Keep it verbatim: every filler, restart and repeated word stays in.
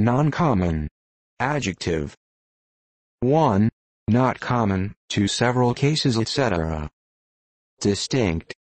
Non-common. Adjective. one. Not common, to several cases et cetera. Distinct.